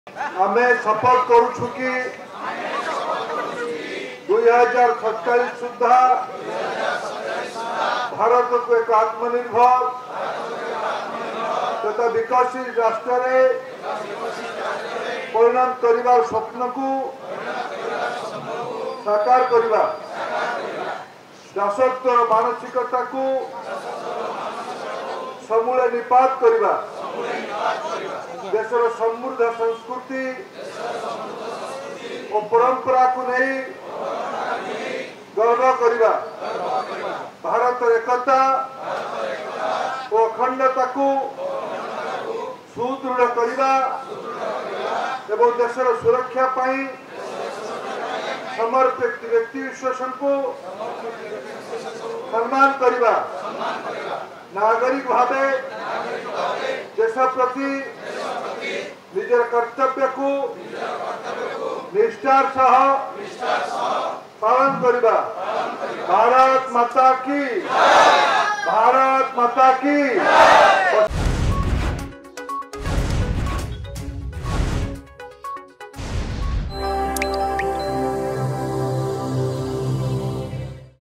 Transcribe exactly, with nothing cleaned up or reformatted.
आमे शपथ करूछु कि दुई हजार सत्ताईस सुधा भारत को एक आत्मनिर्भर तथा विकसित राष्ट्र परिणाम करने स्वप्न को साकार करने दासत्व मानसिकता को समूले निपात करने देशर समृद्ध संस्कृति और परंपरा को नहीं गर्व करने भारत एकता और अखंडता को सुदृढ़ करने एवं देशर सुरक्षा पाई समर्पित व्यक्ति विशेष को सम्मान करने नागरिक भावे देश प्रति निजर कर्तव्य को निष्ठार सह पालन करने भारत माता की भारत माता की